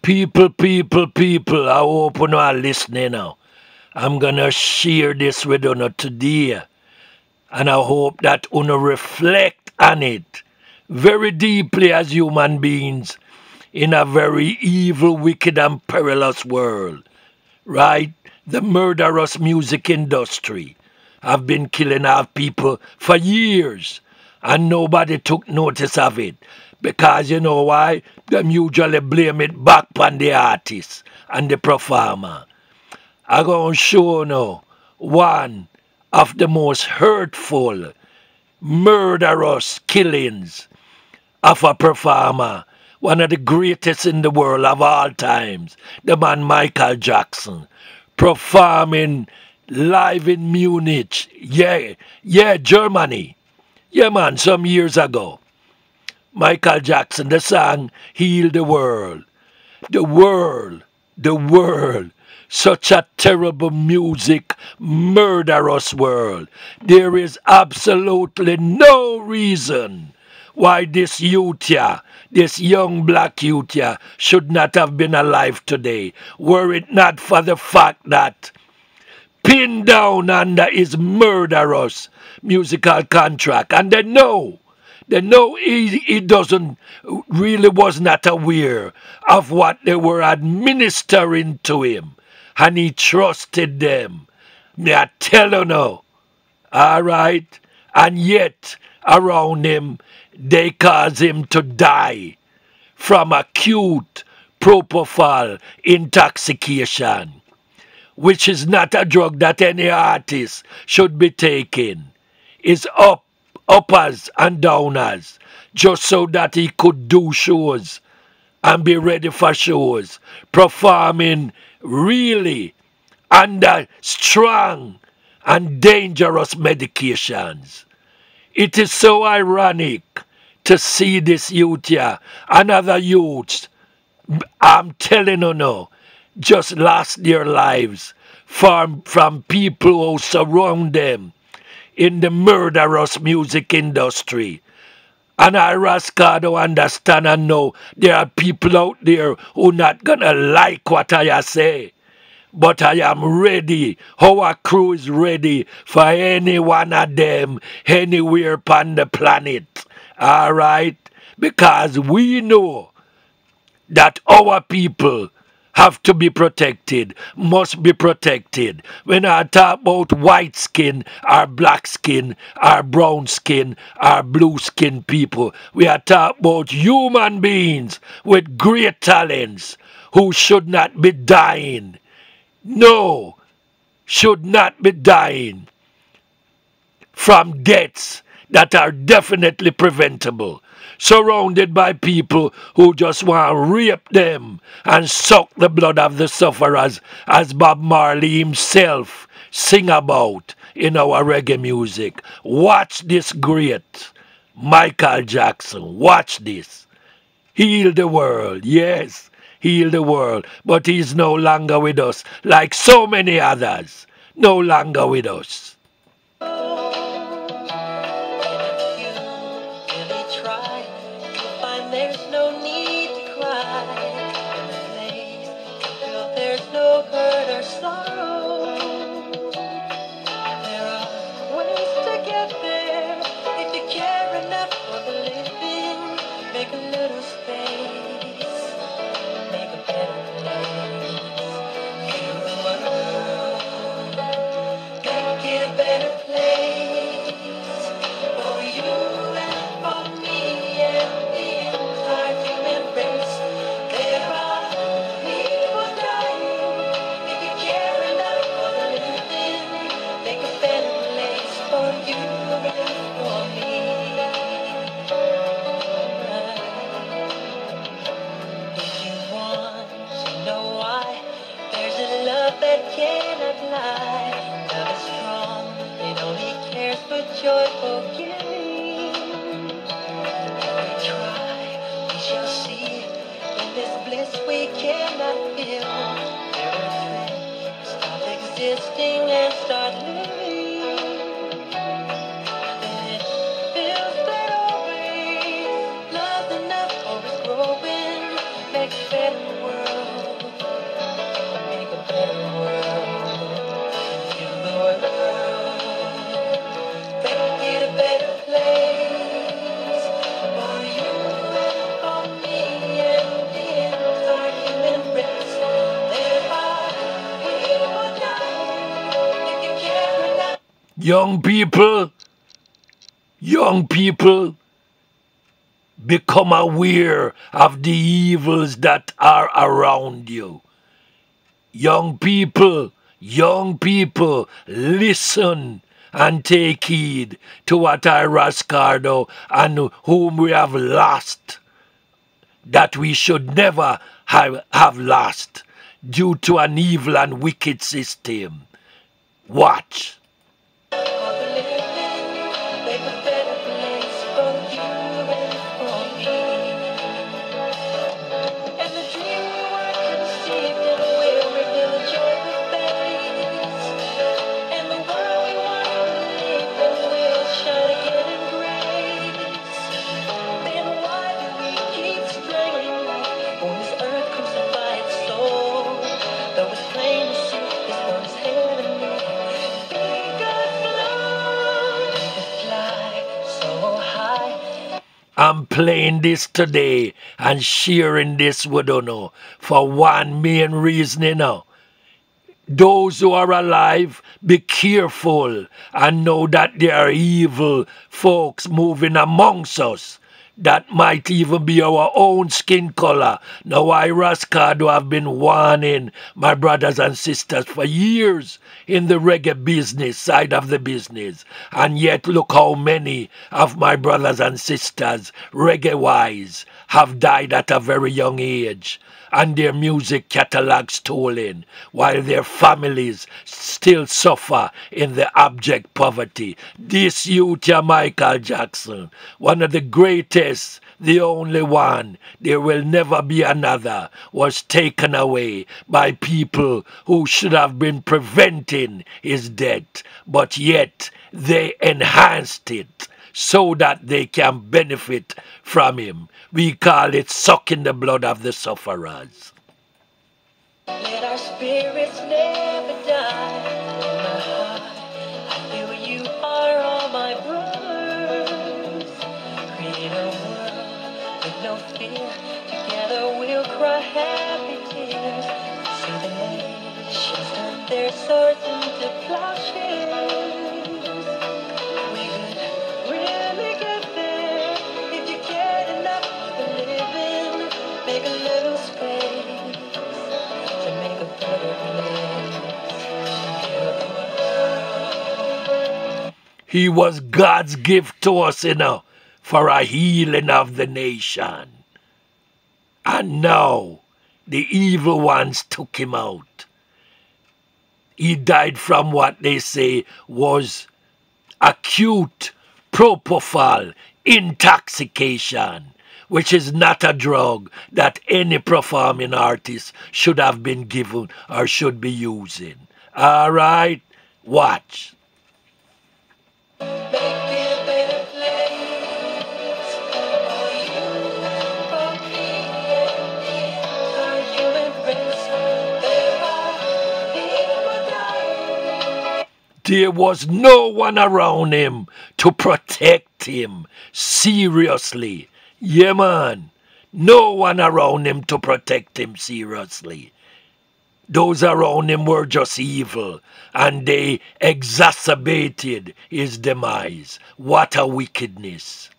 People, I hope you are listening now. I'm gonna share this with you today, and I hope that you reflect on it very deeply as human beings in a very evil, wicked, and perilous world. Right? The murderous music industry have been killing our people for years, and nobody took notice of it. Because you know why? Them usually blame it back on the artist and the performer. I'm going to show you now one of the most hurtful, murderous killings of a performer, one of the greatest in the world of all times, the man Michael Jackson, performing live in Munich, Germany. Yeah, man, some years ago. Michael Jackson, the song Heal the World. The world, the world. Such a terrible music, murderous world. There is absolutely no reason why this youth here, this young black youth here, should not have been alive today, were it not for the fact that pinned down under his murderous musical contract. And they know he doesn't really was not aware of what they were administering to him. And he trusted them. May I tell you now. All right? And yet, around him, they cause him to die from acute propofol intoxication, which is not a drug that any artist should be taking. It's uppers and downers, just so that he could do shows and be ready for shows, performing really under strong and dangerous medications. It is so ironic to see this youth here and other youths, I'm telling you now, just lost their lives from people who surround them in the murderous music industry. And I, Rascado, understand and know there are people out there who not gonna like what I say. But I am ready. Our crew is ready for any one of them anywhere upon the planet. All right? Because we know that our people have to be protected, must be protected. When I talk about white skin, or black skin, or brown skin, or blue skin people, we are talking about human beings with great talents who should not be dying. No, should not be dying from deaths that are definitely preventable, surrounded by people who just want to rape them and suck the blood of the sufferers, as Bob Marley himself sing about in our reggae music. Watch this great Michael Jackson. Watch this. Heal the world. Yes, heal the world. But he's no longer with us, like so many others. No longer with us. Joyful giving. If we try, we shall see. In this bliss we cannot feel. There are things stop existing and start living. And it feels that always love enough, always growing, makes a better world. Young people, young people, become aware of the evils that are around you. Young people, listen and take heed to what I, Rascardo, and whom we have lost, that we should never have lost due to an evil and wicked system. Watch. I'm playing this today and sharing this with you for one main reason, Those who are alive, be careful and know that there are evil folks moving amongst us. That might even be our own skin color. Now I, Rascardo, have been warning my brothers and sisters for years in the reggae business side of the business. And yet look how many of my brothers and sisters, reggae-wise, have died at a very young age and their music catalog stolen, while their families still suffer in the abject poverty. This youth, Michael Jackson, one of the greatest, the only one, there will never be another, was taken away by people who should have been preventing his death, but yet they enhanced it so that they can benefit from him. We call it sucking the blood of the sufferers. Let our spirits never die. In my heart, I feel you are all my brothers. Create a world with no fear. Together we'll cry happy tears. See the nations turn their swords into plowshares. We could really get there if you cared enough for living. Make a little space to make a better place. Heal the world. He was God's gift to us, for a healing of the nation. And now the evil ones took him out. He died from what they say was acute propofol intoxication, which is not a drug that any performing artist should have been given or should be using. All right, watch. Make it a better place for you, for me, and our human race. There are people dying. There was no one around him to protect him. Seriously. Yeah, man. No one around him to protect him seriously. Those around him were just evil, and they exacerbated his demise. What a wickedness.